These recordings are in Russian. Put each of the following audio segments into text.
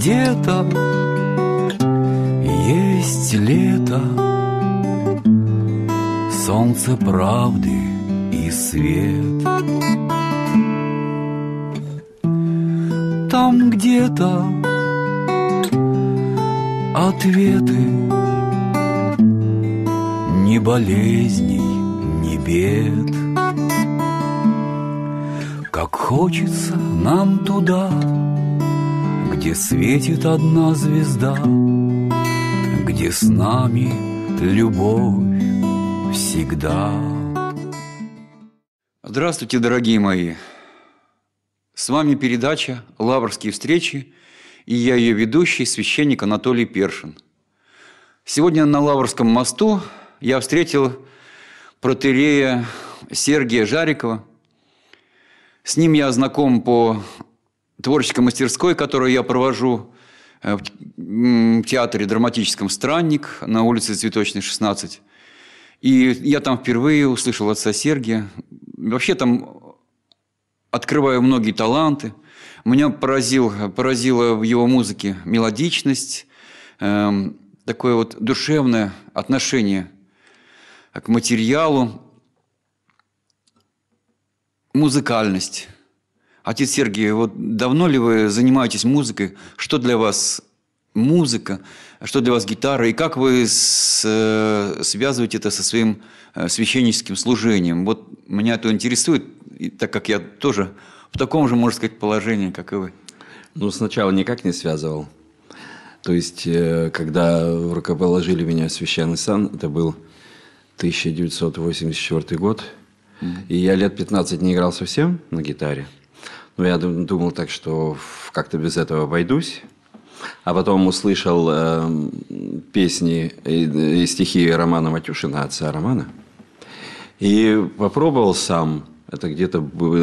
где-то есть лето, солнце правды и свет. Там где-то ответы, ни болезней, ни бед. Как хочется нам туда, где светит одна звезда, где с нами любовь всегда. Здравствуйте, дорогие мои! С вами передача «Лаврские встречи», и я ее ведущий, священник Анатолий Першин. Сегодня на Лаврском мосту я встретил протоиерея Сергия Жарикова. С ним я знаком по творческой мастерской, которую я провожу в театре драматическом «Странник» на улице Цветочной, 16. И я там впервые услышал отца Сергия. Вообще там открываю многие таланты. Меня поразила в его музыке мелодичность, такое вот душевное отношение к материалу, музыкальность. Отец Сергий, вот давно ли вы занимаетесь музыкой? Что для вас музыка? Что для вас гитара? И как вы связываете это со своим священническим служением? Вот меня это интересует, так как я тоже в таком же, можно сказать, положении, как и вы. Ну, сначала никак не связывал. То есть, когда рукоположили меня в священный сан, это был 1984 год. И я лет 15 не играл совсем на гитаре. Но я думал так, что как-то без этого обойдусь. А потом услышал песни и стихи Романа Матюшина, отца Романа. И попробовал сам. Это где-то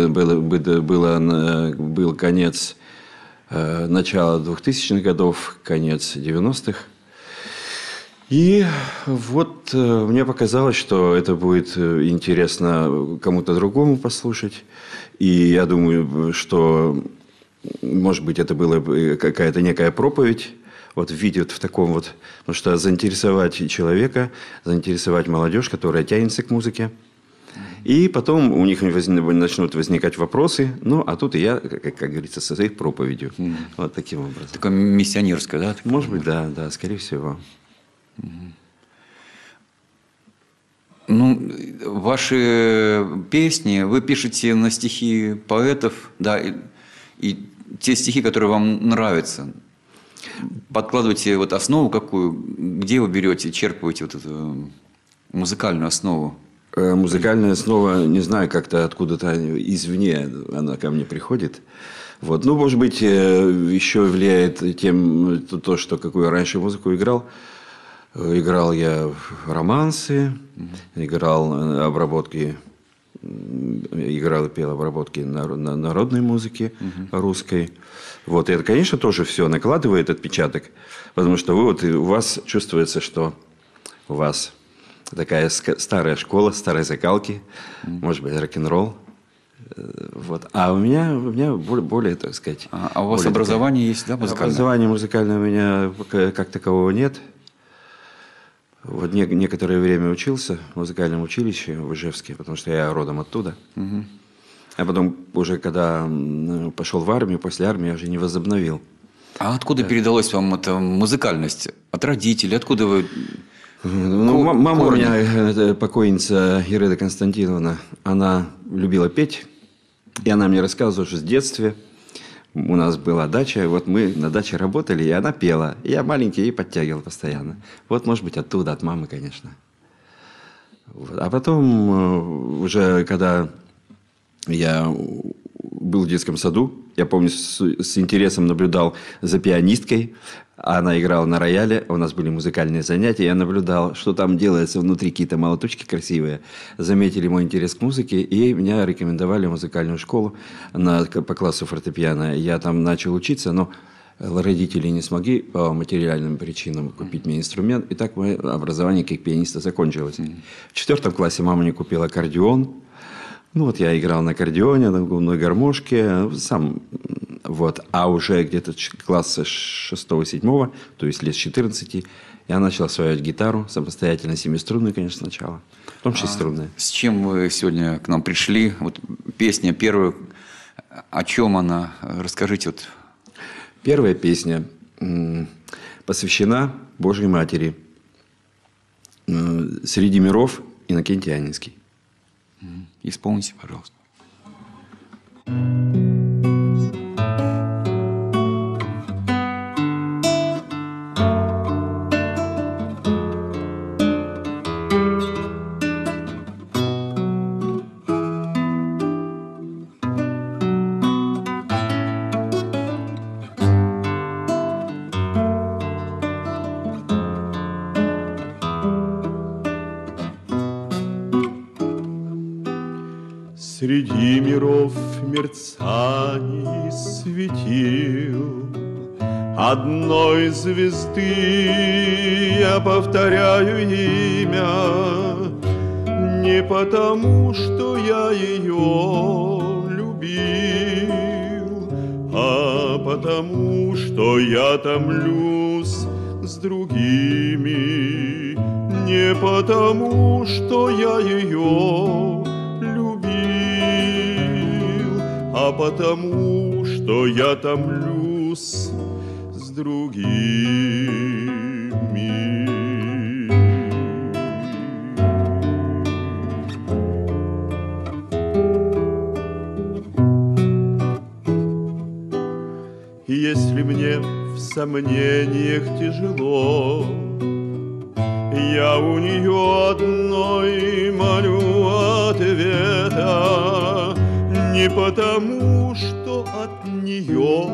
был конец, начало 2000-х годов, конец 90-х. И вот мне показалось, что это будет интересно кому-то другому послушать. И я думаю, что, может быть, это была какая-то некая проповедь, вот в виде вот в таком вот, потому что заинтересовать человека, заинтересовать молодежь, которая тянется к музыке. И потом у них начнут возникать вопросы, ну, а тут и я, как говорится, со своей проповедью. Вот таким образом. Такое миссионерское, да? Может быть, да, скорее всего. Ну, ваши песни вы пишете на стихи поэтов, да, и те стихи, которые вам нравятся. Подкладываете вот основу какую, где вы берете, черпаете вот эту музыкальную основу? Музыкальная основа, не знаю, как-то откуда-то извне она ко мне приходит. Вот. Ну, может быть, еще влияет тем, то, что какую я раньше музыку играл. Играл я романсы, играл обработки, играл и пел обработки народной музыки русской. Вот. И это, конечно, тоже все накладывает отпечаток, потому что у вас чувствуется, что у вас такая старая школа, старые закалки, может быть, рок-н-ролл. Вот. А у меня более, так сказать... А у вас образование есть, да, музыкальное? Образования музыкального у меня как такового нет. Вот некоторое время учился в музыкальном училище в Ижевске, потому что я родом оттуда. А потом уже, когда пошел в армию, после армии я уже не возобновил. А откуда передалась вам эта музыкальность? От родителей? Откуда вы... Ну, мама у меня, покойница Ираида Константиновна, она любила петь. И она мне рассказывала, что с детства у нас была дача, вот мы на даче работали, и она пела. И я маленький, ей подтягивал постоянно. Вот, может быть, оттуда, от мамы, конечно. Вот. А потом, уже когда я был в детском саду, я помню, с интересом наблюдал за пианисткой. Она играла на рояле, у нас были музыкальные занятия. Я наблюдал, что там делается внутри, какие-то молоточки красивые. Заметили мой интерес к музыке, и меня рекомендовали в музыкальную школу по классу фортепиано. Я там начал учиться, но родители не смогли по материальным причинам купить мне инструмент. И так мое образование как пианиста закончилось. В 4 классе мама мне купила аккордеон. Ну, вот я играл на аккордеоне, на губной гармошке, сам, вот. А уже где-то класса 6-7, то есть лет с 14, я начал осваивать гитару самостоятельно, семиструнную, конечно, сначала, потом шестиструнную. С чем вы сегодня к нам пришли? Вот песня первая, о чем она? Расскажите. Вот. Первая песня посвящена Божьей Матери. «Среди миров» Иннокентий Анинский. Исполните, пожалуйста. Среди миров мерцаний светил одной звезды я повторяю имя не потому, что я ее любил, а потому, что я томлюсь с другими, не потому, что я ее а потому, что я томлюсь с другими. Если мне в сомнениях тяжело, я у нее одной молю ответа. Не потому, что от нее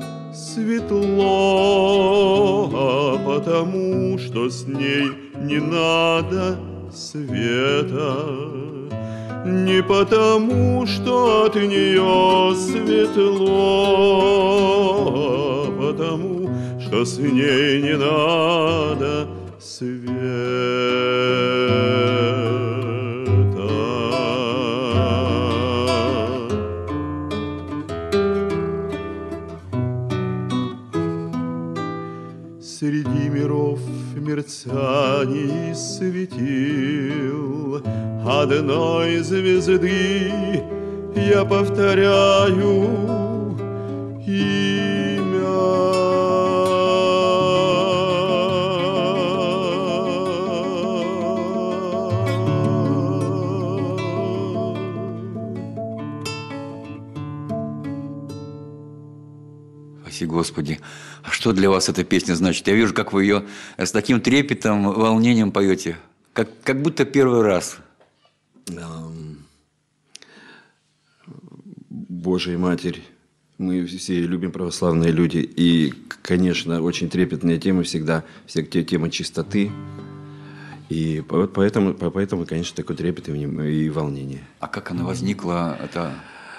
светло, а потому, что с ней не надо света. Не потому, что от нее светло, а потому, что с ней не надо света. Среди миров мерцаний светил одной звезды я повторяю имя. Спаси Господи. А что для вас эта песня значит? Я вижу, как вы ее с таким трепетом, волнением поете. Как будто первый раз. Божья Матерь. Мы все любим, православные люди. И, конечно, очень трепетные темы всегда. Все те темы чистоты. И поэтому, конечно, такой трепет и волнение. А как она возникла? Это...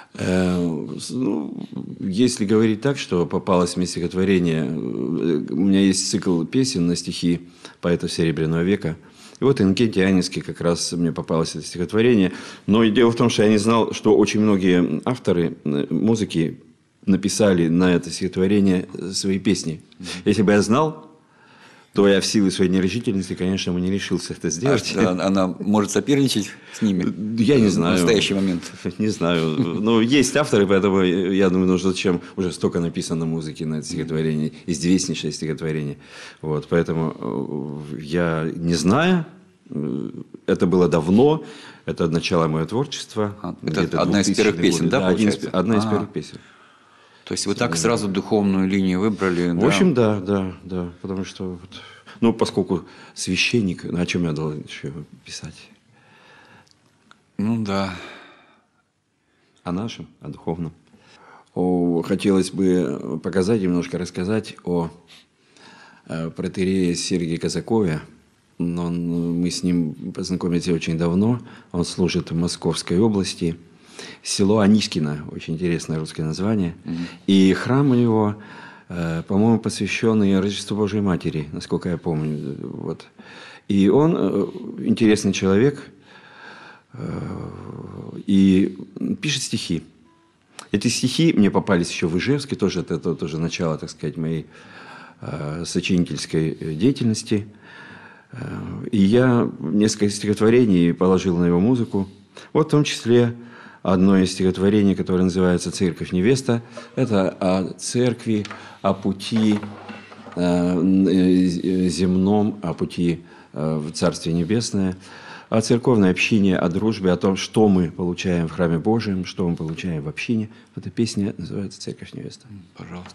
Если говорить так, что попалось мне стихотворение, у меня есть цикл песен на стихи поэтов Серебряного века. И вот Иннокентий Анинский как раз мне попалось это стихотворение. Но и дело в том, что я не знал, что очень многие авторы музыки написали на это стихотворение свои песни. Если бы я знал, то я в силу своей нерешительности, конечно, не решился это сделать. Она может соперничать с ними? Я не знаю. В настоящий момент? Не знаю. Но есть авторы, поэтому я думаю, зачем уже столько написано музыки на это стихотворение, известнейшее стихотворение. Вот, поэтому я не знаю. Это было давно. Это начало моего творчества. Это одна из первых песен, да, получается? Одна из первых песен. То есть вы так сразу духовную линию выбрали? В общем, да. Потому что, поскольку священник, о чем я должен еще писать? Ну да. О нашем, о духовном. Хотелось бы показать, немножко рассказать о протоиерее Сергии Казакове. Мы с ним познакомились очень давно. Он служит в Московской области. Село Анискино, очень интересное русское название. И храм у него, по-моему, посвященный Рождеству Божьей Матери, насколько я помню. Вот. И он интересный человек. и пишет стихи. Эти стихи мне попались еще в Ижевске, тоже это тоже начало, так сказать, моей сочинительской деятельности. И я несколько стихотворений положил на его музыку. Вот в том числе одно из стихотворений, которое называется «Церковь невеста». Это о церкви, о пути земном, о пути в Царствие Небесное, о церковной общине, о дружбе, о том, что мы получаем в храме Божьем, что мы получаем в общине. Эта песня называется «Церковь невеста». Пожалуйста.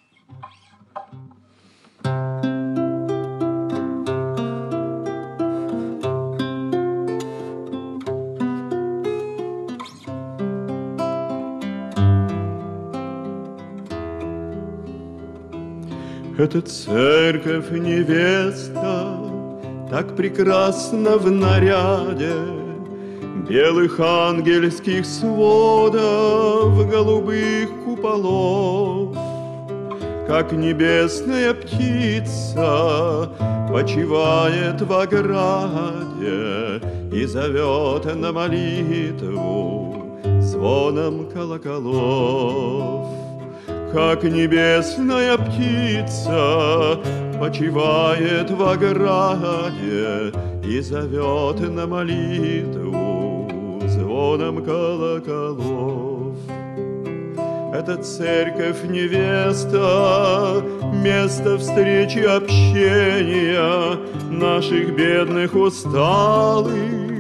Эта церковь невеста так прекрасна в наряде белых ангельских сводов, голубых куполов, как небесная птица почивает в ограде и зовет на молитву звоном колоколов. Как небесная птица почивает в ограде и зовет на молитву звоном колоколов. Это церковь невеста, место встречи общения наших бедных усталых,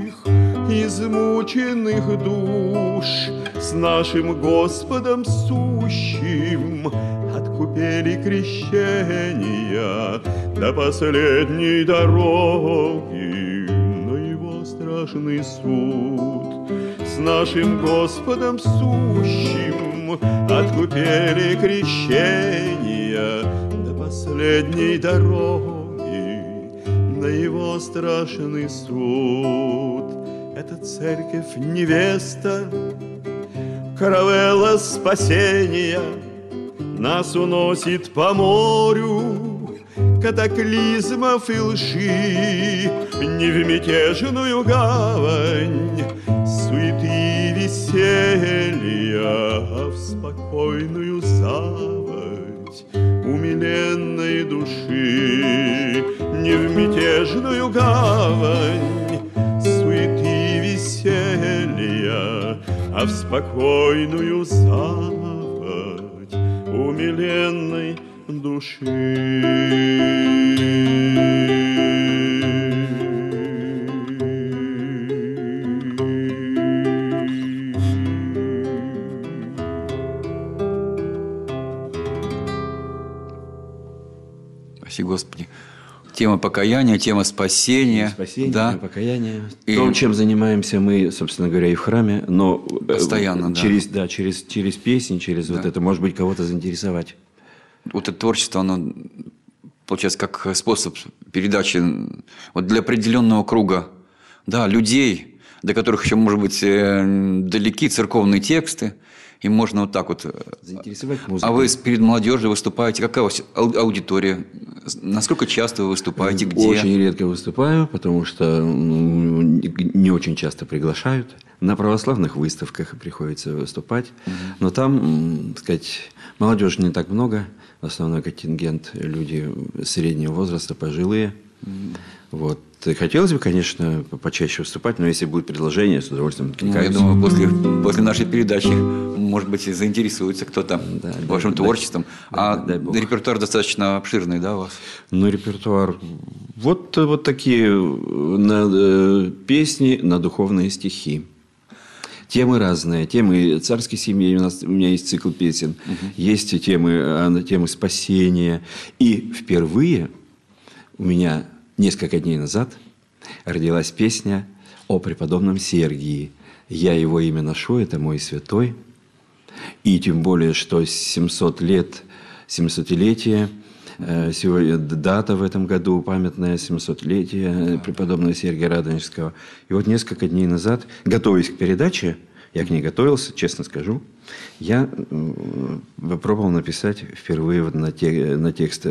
измученных душ с нашим Господом сущим от купели крещения до последней дороги на его страшный суд. С нашим Господом сущим от купели крещения до последней дороги на его страшный суд. Это церковь невеста, каравелла спасения, нас уносит по морю катаклизмов и лжи, не в мятежную гавань суеты и веселья, а в спокойную заводь умиленной души, не в мятежную гавань суеты и веселья, а в спокойную заводь умиленной души. Спасибо, Господи. Тема покаяния, тема спасения. Спасение, да. покаяние. И... То, чем занимаемся мы, собственно говоря, и в храме, но постоянно, через песни, через вот это, может быть, кого-то заинтересовать. Вот это творчество, оно получается как способ передачи вот для определенного круга людей, до которых еще, может быть, далеки церковные тексты. И можно вот так вот... Заинтересовать музыкой. А вы перед молодежью выступаете? Какая у вас аудитория? Насколько часто вы выступаете? Где? Очень редко выступаю, потому что не очень часто приглашают. На православных выставках приходится выступать. Но там, так сказать, молодежи не так много. Основной контингент – люди среднего возраста, пожилые. Вот. И хотелось бы, конечно, почаще выступать, но если будет предложение, с удовольствием откликаюсь. Я думаю, после нашей передачи, может быть, заинтересуется кто-то вашим творчеством. Репертуар достаточно обширный, да, у вас? Ну, репертуар... Вот такие песни на духовные стихи. Темы разные. Темы царской семьи. У меня есть цикл песен. Есть темы спасения. И впервые у меня... Несколько дней назад родилась песня о преподобном Сергии. Я его имя ношу, это мой святой. И тем более, что 700-летие, сегодня дата в этом году, памятное 700-летие преподобного Сергия Радонежского. И вот несколько дней назад, готовясь к передаче, я к ней готовился, честно скажу, я попробовал написать впервые на текст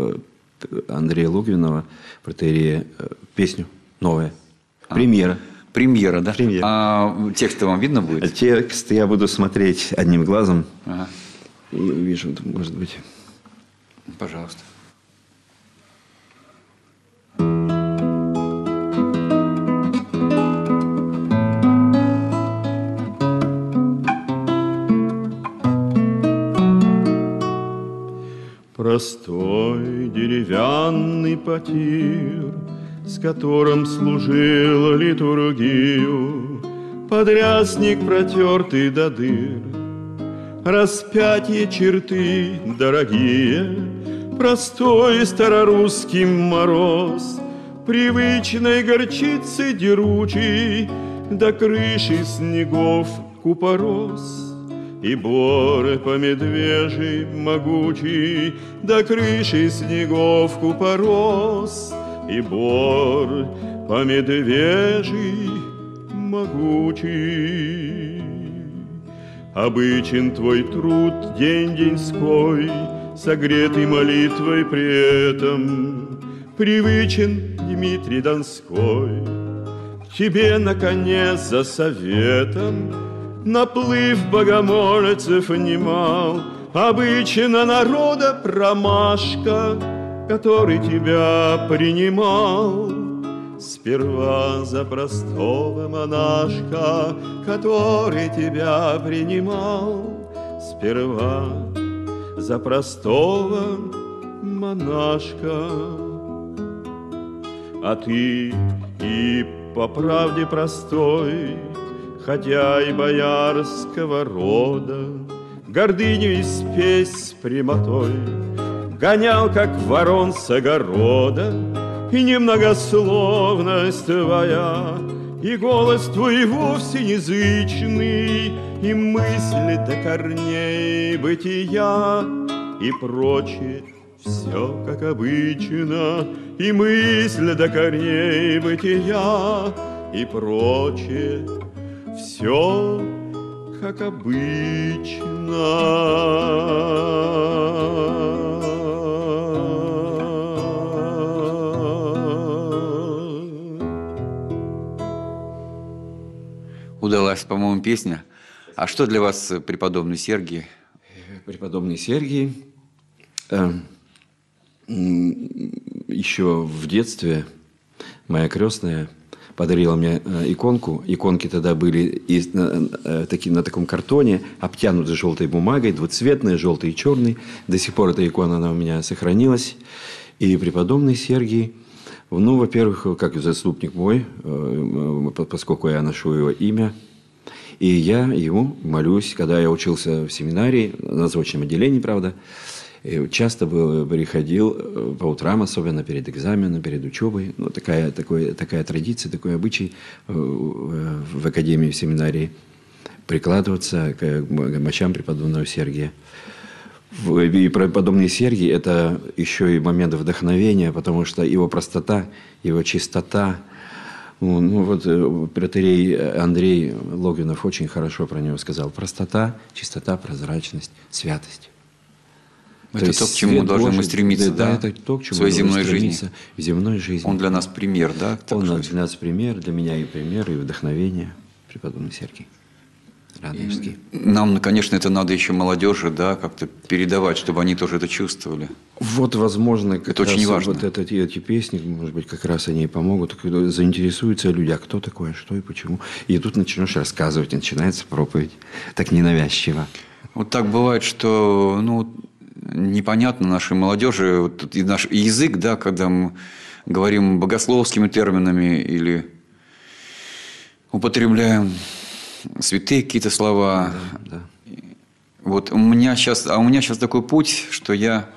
Андрея Логвинова, протоиерея, песню новая. Премьера. Премьера, да? Премьера. А текст вам видно будет? Текст я буду смотреть одним глазом. Ага. И увижу, может быть. Пожалуйста. Простой деревянный потир, с которым служил литургию, подрясник протертый до дыр, распятие черты дорогие, простой старорусский мороз, привычной горчицы деручий, до крыши снегов купорос. И бор по медвежий могучий, до крыши снегов купорос. И бор по медвежий могучий. Обычен твой труд день-деньской, согретый молитвой при этом. Привычен Дмитрий Донской к тебе, наконец, за советом. Наплыв богомольцев немал, обычно народа промашка, который тебя принимал. Сперва за простого монашка, который тебя принимал. Сперва за простого монашка. А ты и по правде простой, хотя и боярского рода, гордыню и спесь с прямотой гонял, как ворон с огорода. И немногословность твоя, и голос твой вовсе язычный, и мысли до корней бытия, и прочее все как обычно, и мысли до корней бытия, и прочее все как обычно. Удалась, по-моему, песня. А что для вас преподобный Сергий? Преподобный Сергий. Еще в детстве моя крестная подарила мне иконку. Иконки тогда были на таком картоне, обтянуты желтой бумагой, двуцветные, желтый и черный. До сих пор эта икона, она у меня сохранилась. И преподобный Сергий, ну, во-первых, как заступник мой, поскольку я ношу его имя, и я ему молюсь, когда я учился в семинарии, на заочном отделении, правда, часто приходил по утрам, особенно перед экзаменом, перед учебой. Ну, такая традиция, такой обычай в академии, в семинарии прикладываться к мощам преподобного Сергия. И преподобный Сергий – это еще и момент вдохновения, потому что его простота, его чистота. Ну, вот протоиерей Андрей Логвинов очень хорошо про него сказал. Простота, чистота, прозрачность, святость. Это то, к чему должны мы стремиться, да? Это то, к чему в своей земной жизни. В земной жизни. Он для нас пример, да? Он для нас пример, для меня и пример, и вдохновение. Преподобный Сергий Радонежский. Нам, конечно, это надо еще молодежи, да, как-то передавать, чтобы они тоже это чувствовали. Вот, возможно, это очень важно. Вот эти песни, может быть, как раз они и помогут. Когда заинтересуются люди, а кто такое, что и почему. И тут начнешь рассказывать, и начинается проповедь. Так ненавязчиво. Вот так бывает, что, ну, непонятно нашей молодежи, вот, и наш язык, да, когда мы говорим богословскими терминами или употребляем святые какие-то слова. Да. Вот у меня сейчас такой путь, что я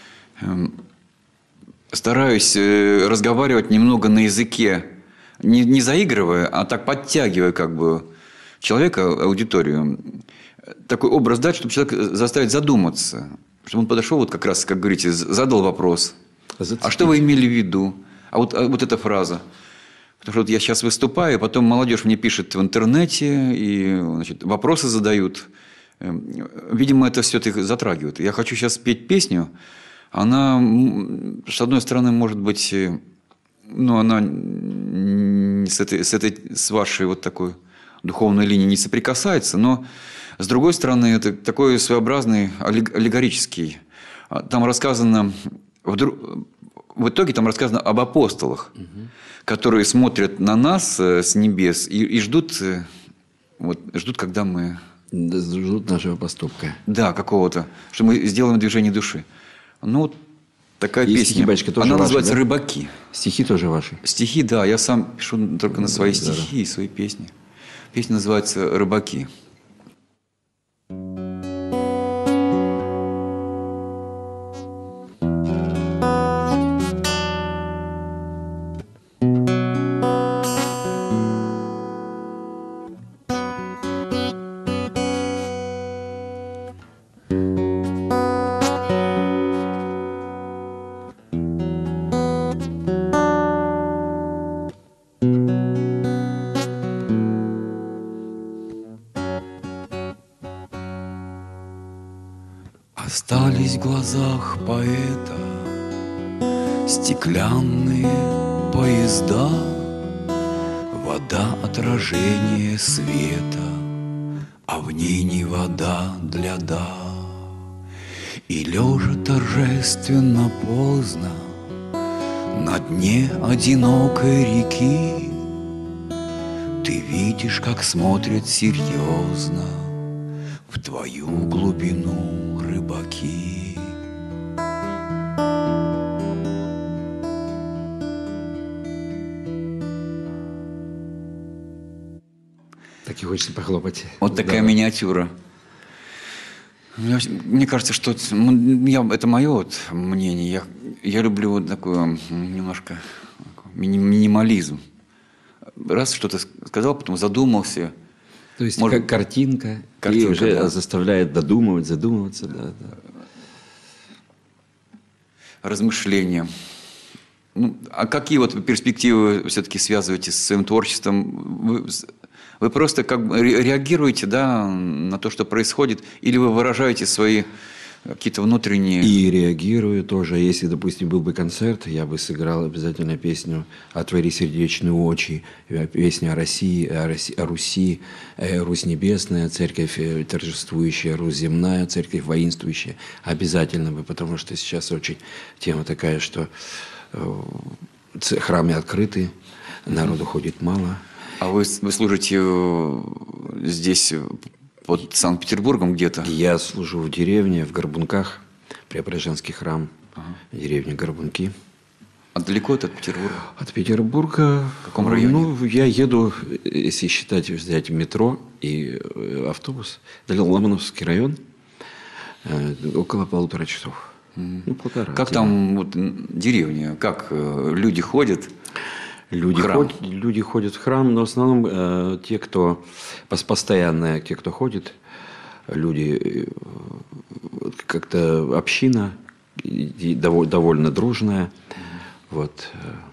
стараюсь разговаривать немного на языке, не заигрывая, а так подтягивая как бы человека, аудиторию. Такой образ дать, чтобы человек заставить задуматься. Чтобы он подошел, вот как раз, как говорите, задал вопрос. А что вы имели в виду? А вот эта фраза. Потому что вот я сейчас выступаю, потом молодежь мне пишет в интернете, и, значит, вопросы задают. Видимо, это все-таки затрагивает. Я хочу сейчас петь песню. Она, с одной стороны, может быть, ну, она с вашей вот такой духовной линией не соприкасается, но, с другой стороны, это такой своеобразный аллегорический. Там рассказано, в итоге там рассказано об апостолах, которые смотрят на нас с небес и ждут, когда мы... Ждут нашего поступка. Да, какого-то, что мы сделаем движение души. Ну, вот такая и песня. Стихи, батюшка, тоже Она ваши, называется да? «Рыбаки». Стихи тоже ваши? Стихи, да. Я сам пишу только на свои стихи и свои песни. Песня называется «Рыбаки». Остались в глазах поэта стеклянные поезда, вода — отражение света, а в ней не вода для «да». И лежа торжественно поздно на дне одинокой реки, ты видишь, как смотрят серьезно в твою глубину рыбаки. Так и хочется похлопать. Вот такая миниатюра. Мне кажется, что это мое вот мнение. Я люблю вот такой немножко минимализм. Раз что-то сказал, потом задумался. То есть как картинка и уже да. заставляет задумываться. Да. Размышления. А какие вот перспективы вы все-таки связываете с своим творчеством? Вы просто как бы реагируете, да, на то, что происходит, или вы выражаете свои какие-то внутренние... И реагирую тоже. Если, допустим, был бы концерт, я бы сыграл обязательно песню «Отвори сердечные очи», песню о России, о Руси, Русь небесная, церковь торжествующая, Русь земная, церковь воинствующая. Обязательно бы, потому что сейчас очень тема такая, что храмы открыты, народу ходит мало. А вы служите здесь, под Санкт-Петербургом где-то? Я служу в деревне, в Горбунках, Преображенский храм, деревня Горбунки. А далеко это от Петербурга? От Петербурга... В каком районе? Я еду, если взять метро и автобус, Ломоновский район, около 1,5 часов. 1,5. Как там вот, деревня? Как люди ходят? Люди ходят в храм, но в основном те, кто постоянно, те, кто ходит, люди, как-то община довольно дружная, вот,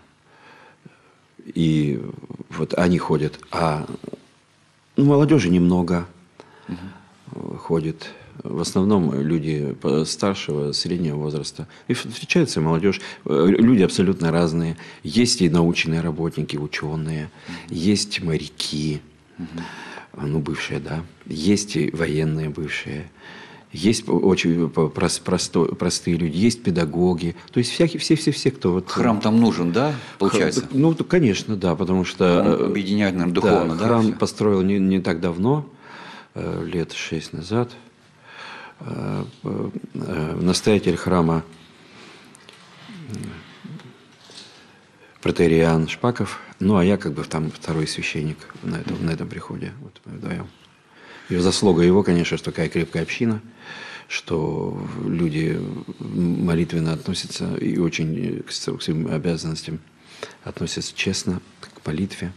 и вот они ходят, а молодежи немного ходит. В основном люди старшего, среднего возраста. И встречается молодежь. Люди абсолютно разные. Есть и научные работники, ученые. Есть моряки. Бывшие, да. Есть и военные бывшие. Есть очень простые люди. Есть педагоги. То есть все, кто... Вот, храм там нужен, да, получается? Конечно, да. Потому что... Он объединяет, наверное, духовно, да? Храм построил не так давно, лет 6 назад. Настоятель храма протоиереан Шпаков, а я как бы там второй священник на этом приходе. Вот мы вдвоем. И заслуга его, конечно, что такая крепкая община, что люди молитвенно относятся и очень к своим обязанностям относятся честно к молитве.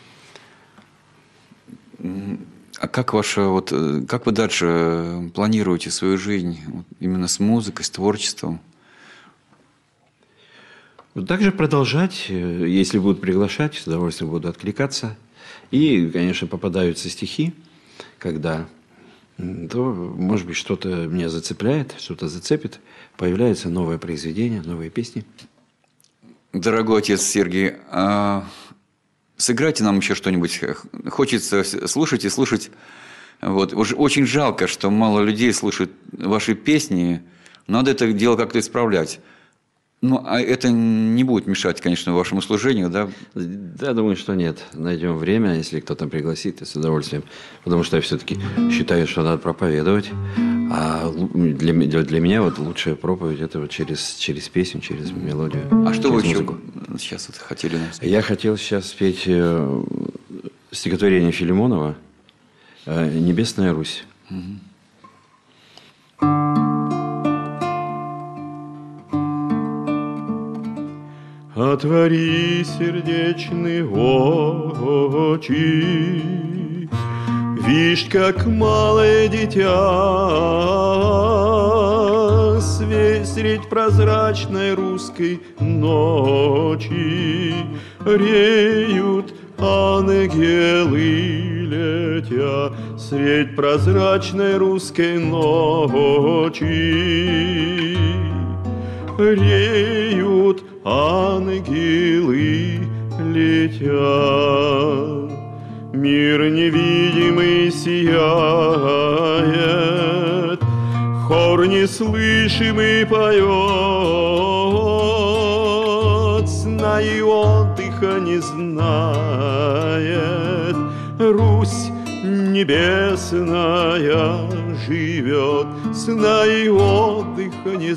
А как вы дальше планируете свою жизнь именно с музыкой, с творчеством? Также продолжать, если будут приглашать, с удовольствием буду откликаться. И, конечно, попадаются стихи, когда, то, может быть, что-то меня зацепляет, что-то зацепит, появляется новое произведение, новые песни. Дорогой отец Сергий, сыграйте нам еще что-нибудь. Хочется слушать и слушать. Вот. Очень жалко, что мало людей слушают ваши песни. Надо это дело как-то исправлять. Ну, а это не будет мешать, конечно, вашему служению, да? Да, думаю, что нет. Найдем время, если кто-то пригласит, и с удовольствием. Потому что я все-таки считаю, что надо проповедовать. А для меня вот лучшая проповедь – это вот через песню, через мелодию. А что вы еще музыку. сейчас вот хотели нам спеть? Я хотел сейчас спеть стихотворение Филимонова «Небесная Русь». Отвори сердечные очи, вишь, как малое дитя средь прозрачной русской ночи реют ангелы, летя средь прозрачной русской ночи реют ангелы, летя. Мир невидимый сияет, хор неслышимый поет, сна и отдыха не знает. Русь небесная живет, сна и отдыха не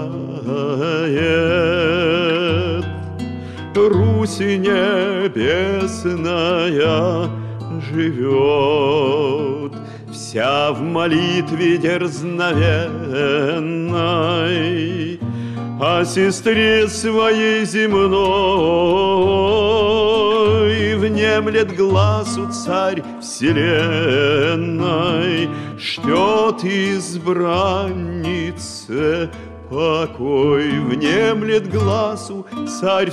знает. Русь небесная живет, вся в молитве дерзновенной о сестре своей земной внемлет глазу царь вселенной, ждет избраннице покой, внемлет глазу царь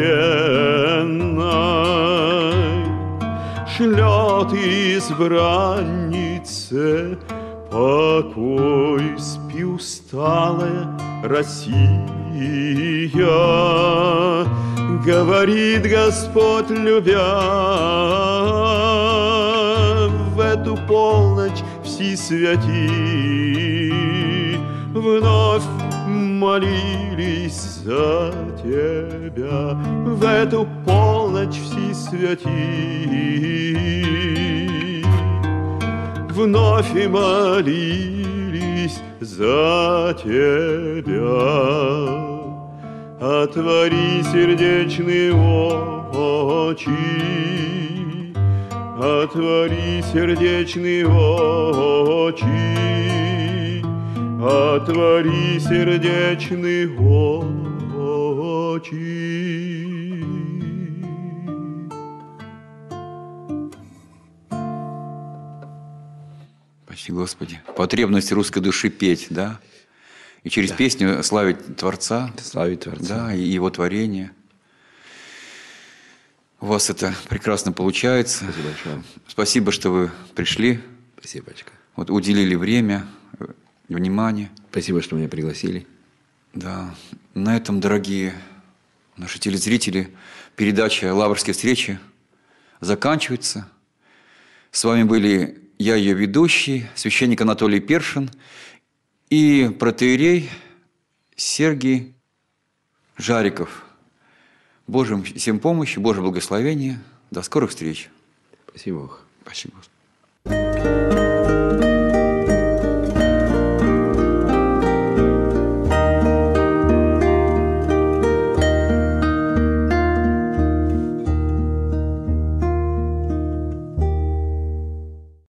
вселенной, шлет избраннице покой. Спи, усталая Россия, говорит Господь, любя, в эту полночь все святи вновь молились за тебя, в эту полночь все святи вновь и молились за тебя. Отвори сердечные очи, отвори сердечные очи, отвори сердечные очи. Спаси Господи. Потребность русской души петь, да? И через песню славить Творца. Славить Творца. Да, и Его творение. У вас это прекрасно получается. Спасибо большое. Спасибо, что вы пришли. Спасибо, батюшка. Вот уделили время, внимание. Спасибо, что меня пригласили. Да. На этом, дорогие наши телезрители, передача «Лаврские встречи» заканчивается. С вами были я, ее ведущий, священник Анатолий Першин и протоиерей Сергий Жариков. Божьим всем помощи, Божье благословение. До скорых встреч. Спасибо. Спасибо.